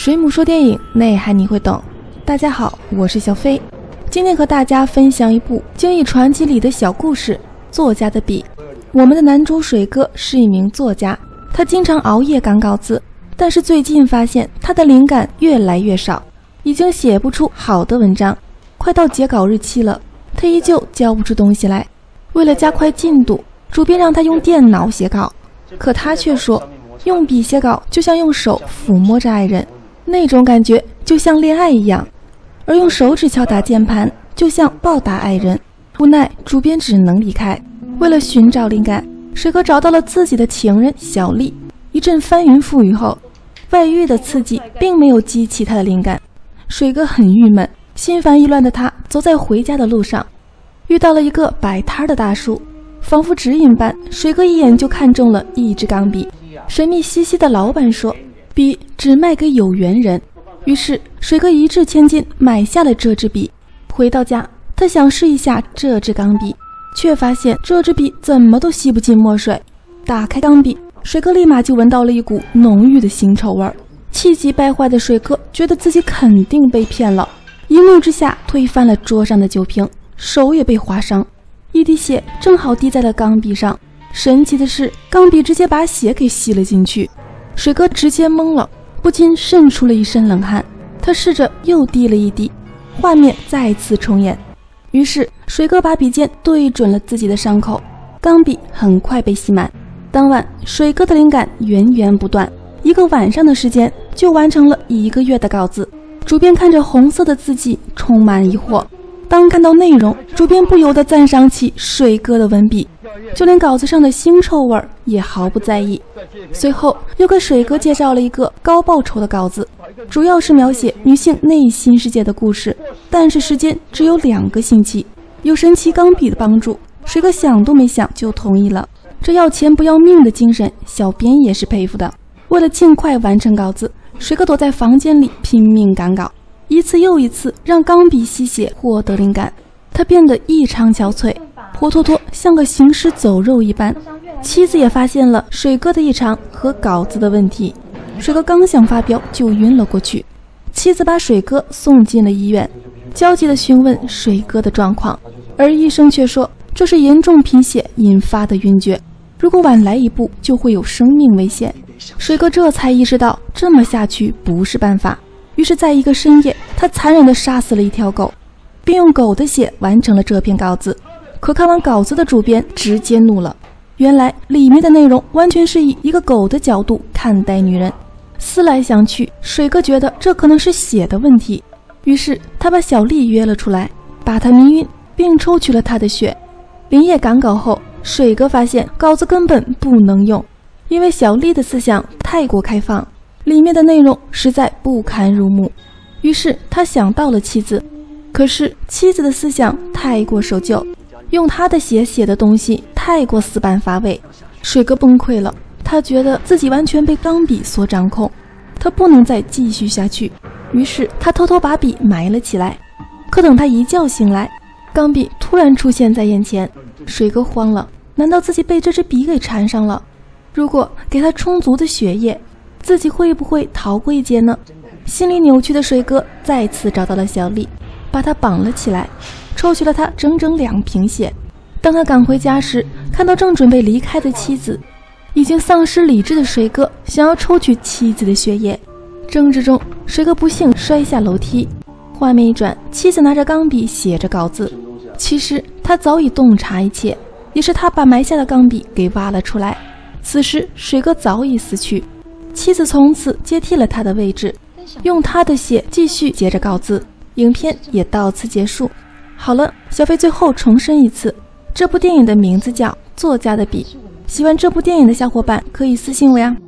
水母说电影，内涵你会懂。大家好，我是小飞，今天和大家分享一部《惊异传奇》里的小故事——作家的笔。我们的男主水哥是一名作家，他经常熬夜赶稿子，但是最近发现他的灵感越来越少，已经写不出好的文章。快到截稿日期了，他依旧交不出东西来。为了加快进度，主编让他用电脑写稿，可他却说用笔写稿就像用手抚摸着爱人，那种感觉就像恋爱一样，而用手指敲打键盘就像报答爱人。无奈主编只能离开。为了寻找灵感，水哥找到了自己的情人小丽。一阵翻云覆雨后，外遇的刺激并没有激起他的灵感。水哥很郁闷，心烦意乱的他走在回家的路上，遇到了一个摆摊的大叔，仿佛指引般，水哥一眼就看中了一支钢笔。神秘兮兮的老板说，笔只卖给有缘人。于是水哥一掷千金买下了这支笔。回到家，他想试一下这支钢笔，却发现这支笔怎么都吸不进墨水。打开钢笔，水哥立马就闻到了一股浓郁的腥臭味。气急败坏的水哥觉得自己肯定被骗了，一怒之下推翻了桌上的酒瓶，手也被划伤，一滴血正好滴在了钢笔上。神奇的是，钢笔直接把血给吸了进去。水哥直接懵了，不禁渗出了一身冷汗。他试着又滴了一滴，画面再次重演。于是水哥把笔尖对准了自己的伤口，钢笔很快被吸满。当晚水哥的灵感源源不断，一个晚上的时间就完成了1个月的稿子。主编看着红色的字迹充满疑惑，当看到内容，主编不由得赞赏起水哥的文笔，就连稿子上的腥臭味也毫不在意。随后又给水哥介绍了一个高报酬的稿子，主要是描写女性内心世界的故事，但是时间只有2个星期。有神奇钢笔的帮助，水哥想都没想就同意了。这要钱不要命的精神，小编也是佩服的。为了尽快完成稿子，水哥躲在房间里拼命赶稿，一次又一次让钢笔吸血获得灵感。他变得异常憔悴，活脱脱像个行尸走肉一般。妻子也发现了水哥的异常和稿子的问题，水哥刚想发飙就晕了过去。妻子把水哥送进了医院，焦急地询问水哥的状况，而医生却说这是严重贫血引发的晕厥，如果晚来一步就会有生命危险。水哥这才意识到这么下去不是办法，于是在一个深夜，他残忍地杀死了一条狗，并用狗的血完成了这篇稿子。可看完稿子的主编直接怒了，原来里面的内容完全是以一个狗的角度看待女人。思来想去，水哥觉得这可能是血的问题，于是他把小丽约了出来，把她迷晕，并抽取了她的血。连夜赶稿后，水哥发现稿子根本不能用，因为小丽的思想太过开放，里面的内容实在不堪入目。于是他想到了妻子，可是妻子的思想太过守旧，用他的血写的东西太过死板乏味。水哥崩溃了，他觉得自己完全被钢笔所掌控，他不能再继续下去。于是他偷偷把笔埋了起来。可等他一觉醒来，钢笔突然出现在眼前。水哥慌了，难道自己被这支笔给缠上了？如果给他充足的血液，自己会不会逃过一劫呢？心里扭曲的水哥再次找到了小丽，把她绑了起来，抽取了她整整2瓶血。当他赶回家时，看到正准备离开的妻子，已经丧失理智的水哥想要抽取妻子的血液，争执中水哥不幸摔下楼梯。画面一转，妻子拿着钢笔写着稿子，其实他早已洞察一切，也是他把埋下的钢笔给挖了出来。此时水哥早已死去，妻子从此接替了他的位置，用他的血继续接着稿子。影片也到此结束。好了，小飞最后重申一次，这部电影的名字叫《作家的笔》。喜欢这部电影的小伙伴可以私信我呀。